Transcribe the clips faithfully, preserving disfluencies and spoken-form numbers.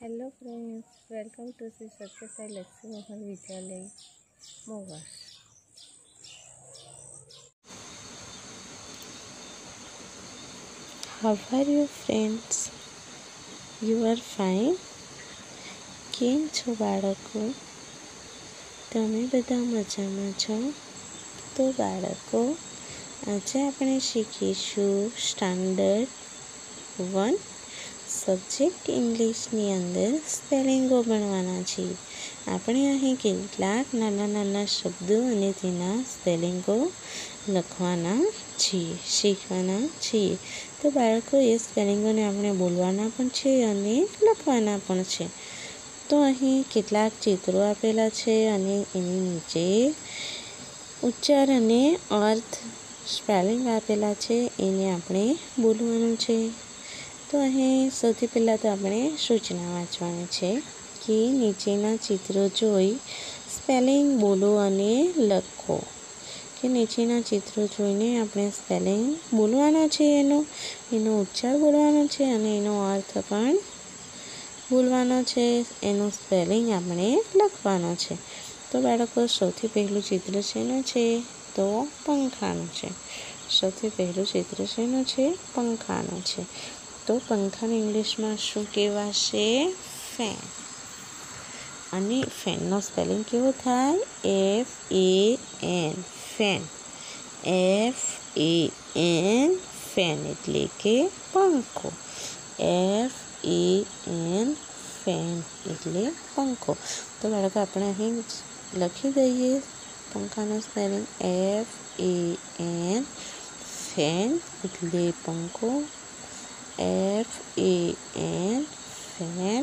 Hello friends, welcome to Shri Satya Sai Lakshmi Mohan Vidyalaya Mowas. How are you friends? You are fine? કેમ છો બાળકો? તમે બધા મજામાં છો? તો બાળકો, આજે આપણે શીખીશું સ્ટાન્ડર્ડ વન સબ્જેક્ટ ઇંગ્લિશની અંદર સ્પેલિંગો ભણવાના છીએ। આપણે અહીં કેટલાક નાના નાના શબ્દો અને તેના સ્પેલિંગો લખવાના છીએ, શીખવાના છીએ। તો બાળકો, એ સ્પેલિંગોને આપણે બોલવાના પણ છે અને લખવાના પણ છે। તો અહીં કેટલાક ચિત્રો આપેલા છે અને એની નીચે ઉચ્ચાર અને અર્થ સ્પેલિંગ આપેલા છે, એને આપણે બોલવાનું છે। તો અહીં સૌથી પહેલાં તો આપણે સૂચના વાંચવાની છે કે નીચેના ચિત્રો જોઈ સ્પેલિંગ બોલો અને લખો। કે નીચેના ચિત્રો જોઈને આપણે સ્પેલિંગ બોલવાના છે, એનો એનો ઉચ્ચાર બોલવાનો છે અને એનો અર્થ પણ બોલવાનો છે, એનું સ્પેલિંગ આપણે લખવાનો છે। તો બાળકો, સૌથી પહેલું ચિત્ર શેનું છે? તો પંખાનું છે। સૌથી પહેલું ચિત્ર શેનું છે? પંખાનું છે। તો પંખાને ઇંગ્લિશમાં શું કહેવાશે? ફેન। અને ફેનનો સ્પેલિંગ કેવો થાય? F A N, fan. F A N, fan એટલે કે પંખો। એફ એ એન, ફેન એટલે પંખો। તો બાળકો, આપણે અહીં લખી દઈએ પંખાનો spelling F A N, fan એટલે પંખો। F A N, fan.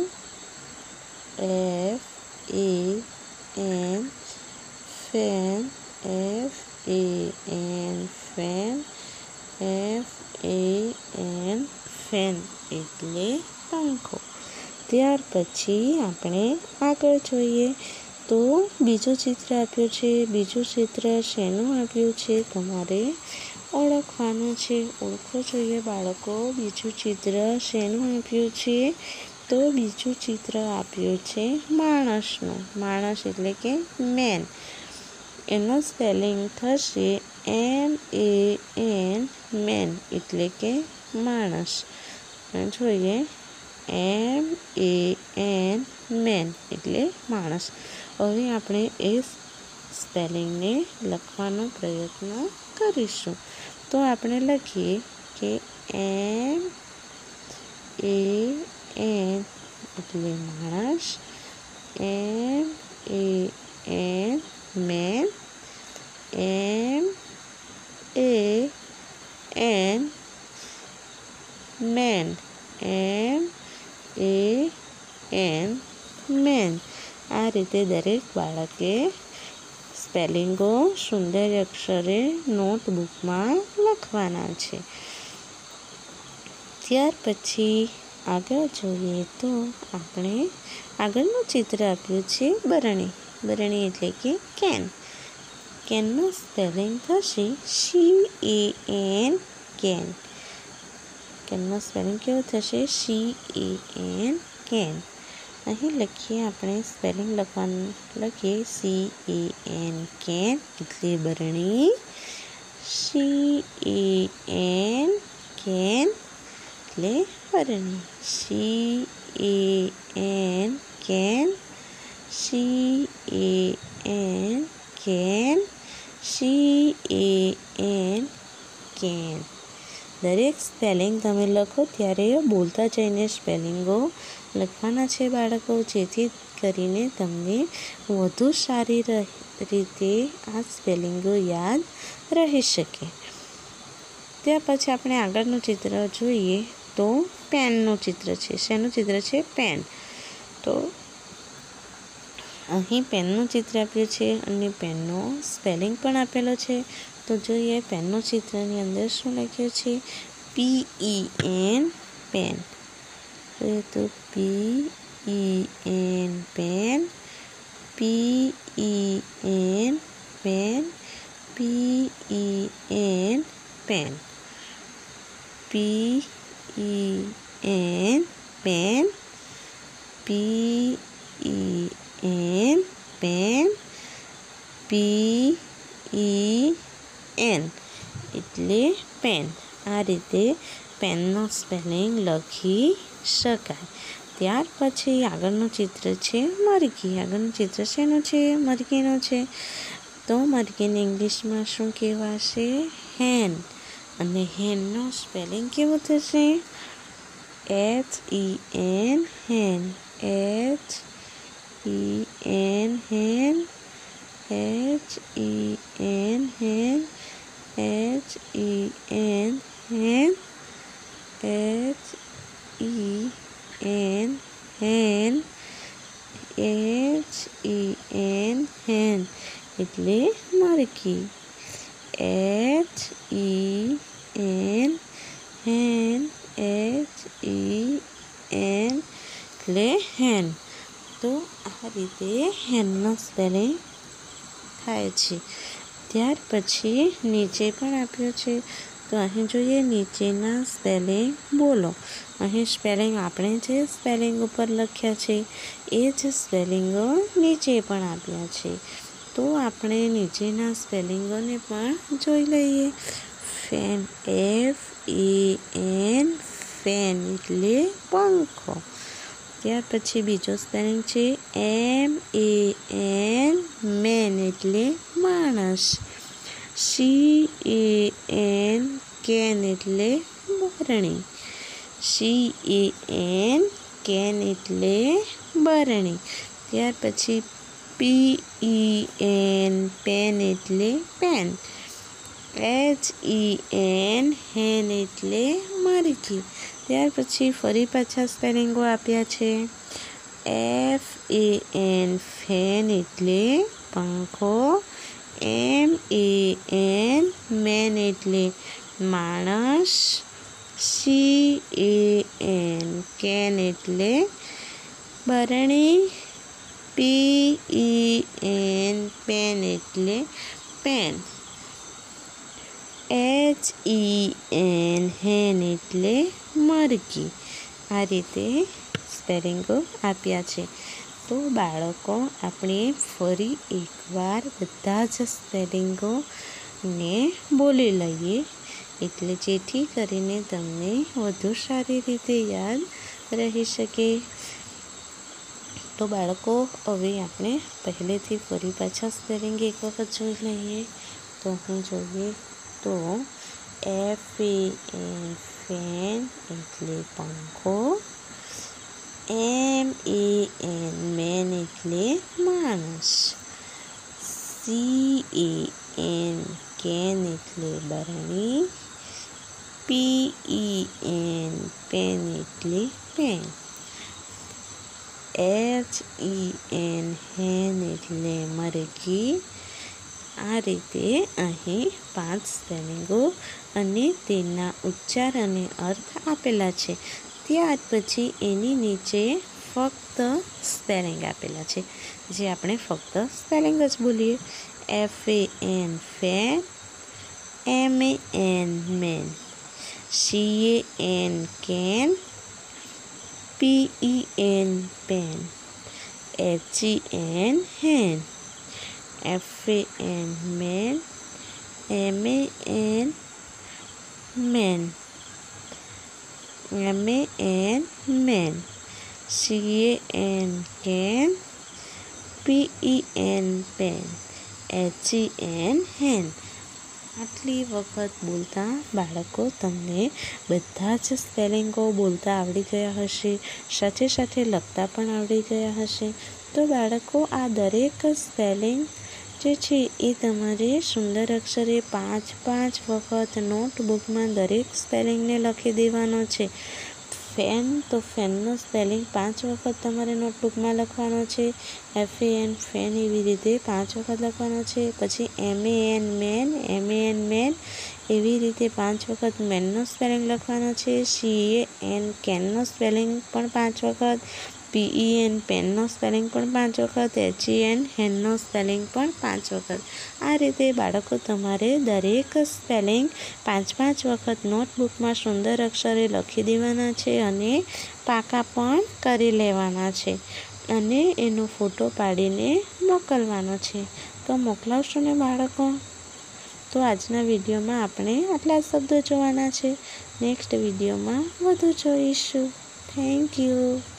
F A N, fan. F A N, fan. F A N, fan એટલે પંખો। ત્યાર પછી આપણે આગળ જોઈએ તો બીજું ચિત્ર આપ્યું છે। બીજું ચિત્ર શેનું આપ્યું છે? તમારે ઓળખવાનું છે। ઓળખવું જોઈએ બાળકો, બીજું ચિત્ર શેનું આપ્યું છે? તો બીજું ચિત્ર આપ્યું છે માણસનું। માણસ એટલે કે મેન। એનો સ્પેલિંગ થશે એમ એ એન, મેન એટલે કે માણસ। જોઈએ એમ એ એન, મેન એટલે માણસ। હવે આપણે એ સ્પેલિંગને લખવાનો પ્રયત્ન કરીશું। તો આપણે લખીએ કે એમ એ એન એટલે માણસ। M A N, man. M A N, man. M A N, man. આ રીતે દરેક બાળકે સ્પેલિંગો સુંદર અક્ષરે નોટબુકમાં લખવાના છે। ત્યાર પછી આગળ જોઈએ તો આપણે આગળનું ચિત્ર આપ્યું છે બરણી। બરણી એટલે કે કેન। કેનનું સ્પેલિંગ થશે સી એ એન, કેન। કેનનો સ્પેલિંગ કેવો થશે? C A N, can. અહીં લખીએ આપણે સ્પેલિંગ લખવાનું લખીએ સી એ એન, કેન એટલે બરણી। સી એ એન, કેન એટલે બરણી। C A N, can. C A N, can. C A N, can. દરેક સ્પેલિંગ તમે લખો ત્યારે બોલતા જઈને સ્પેલિંગો લખવાના છે બાળકો, જેથી કરીને તમને વધુ સારી રીતે આ સ્પેલિંગો યાદ રહી શકે। ત્યાર પછી આપણે આગળનું ચિત્ર જોઈએ તો પેનનું ચિત્ર છે। શેનું ચિત્ર છે? પેન। તો અહીં પેનનું ચિત્ર આપ્યું છે અને પેનનો સ્પેલિંગ પણ આપેલો છે। તો જોઈએ પેનનું ચિત્રની અંદર શું લખ્યું છે? P E N, pen. તો P E N, pen. P E N, pen. P E N, pen. P E N, pen. P E N pen, P E N એટલે પેન. આ રીતે પેનનો સ્પેલિંગ લખી શકાય. ત્યાર પછી આગળનું ચિત્ર છે મરઘી. આગળનું ચિત્ર શેનું છે? મરઘીનું છે. તો મરઘીને ઇંગ્લિશમાં શું કહેવાશે? હેન. અને હેનનો સ્પેલિંગ કેવો થશે? H E N hen, H E N hen, H E N hen, H E N hen, H E N hen, H E N hen એટલે મરઘી. H E N hen, H E N એટલે hen. તો આ રીતે હેનનો spelling થાય છે. ત્યાર પછી નીચે પણ આપ્યો છે. તો અહીં જોઈએ નીચેના સ્પેલિંગ બોલો. અહીં સ્પેલિંગ આપણે જે સ્પેલિંગ ઉપર લખ્યા છે એ જ સ્પેલિંગો નીચે પણ આપ્યા છે. તો આપણે નીચેના સ્પેલિંગોને પણ જોઈ લઈએ. Fan, F A N fan એટલે પંખો. ત્યાર પછી બીજો સ્પેલિંગ છે એમ એ એન મેન એટલે માણસ. સી એ એન કેન એટલે બરણી. સી એ એન કેન એટલે બરણી. ત્યાર પછી પી ઈ એન પેન એટલે pen. H E N hen એટલે મરઘી. ત્યાર પછી ફરી પાછા સ્પેલિંગો આપ્યા છે. એફ એ એન ફેન એટલે પંખો. એમ એ એન મેન એટલે માણસ. સી એ એન કેન એટલે બરણી. પી ઈ એન પેન એટલે pen. H E N hen એટલે મરઘી. આ રીતે સ્પેલિંગો આપ્યા છે. તો બાળકો આપણે ફરી એકવાર બધા જ સ્પેલિંગોને બોલી લઈએ એટલે જેથી કરીને તમને વધુ સારી રીતે યાદ રહી શકે. તો બાળકો હવે આપણે પહેલેથી ફરી પાછા સ્પેલિંગ એક વખત જોઈ લઈએ. તો હું જોઈએ તો એફ એ એન ફેન એટલે પંખો. એમ એ એન મેન એટલે માણસ. સી એ એન કેન એટલે બરણી. પી ઈ એન પેન એટલે pen. H E N hen એટલે મરઘી. આ રીતે અહીં પાંચ સ્પેલિંગો અને તેના ઉચ્ચાર અને અર્થ આપેલા છે. ત્યાર પછી એની નીચે ફક્ત સ્પેલિંગ આપેલા છે જે આપણે ફક્ત સ્પેલિંગ જ બોલીએ. F A N fan, M A N man, C A N can, P E N pen, H E N hen, F A N man, M A N man, M A N man, C A N can, P E N pen, H E N hen. આટલી વખત બોલતા બાળકો તમને બધા જ સ્પેલિંગો બોલતા આવડી ગયા હશે, સાથે સાથે લખતા પણ આવડી ગયા હશે. તો બાળકો આ દરેક સ્પેલિંગ જે છે એ તમારે સુંદર અક્ષરે પાંચ પાંચ વખત નોટબુકમાં દરેક સ્પેલિંગને લખી દેવાનો છે. ફેન તો ફેનનો સ્પેલિંગ પાંચ વખત તમારે નોટબુકમાં લખવાનો છે. એફ એ એન ફેન એવી રીતે પાંચ વખત લખવાનો છે. પછી M A N man, M A N man એવી રીતે પાંચ વખત મેનનો સ્પેલિંગ લખવાનો છે. સી એ એન કેનનો સ્પેલિંગ પણ પાંચ વખત. પી ઈ એન પેનનો સ્પેલિંગ પણ પાંચ વખત, એચ ઈ એન હેનનો સ્પેલિંગ પણ પાંચ વખત. આ રીતે બાળકો તમારે દરેક સ્પેલિંગ પાંચ પાંચ વખત નોટબુકમાં સુંદર અક્ષરે લખી દેવાના છે અને પાકા પણ કરી લેવાના છે અને એનો ફોટો પાડીને મોકલવાનો છે. તો મોકલાવશો ને બાળકો? તો આજના વિડીયોમાં આપણે આટલા શબ્દો જોવાના છે. નેક્સ્ટ વિડીયોમાં વધુ જોઈશું. Thank you.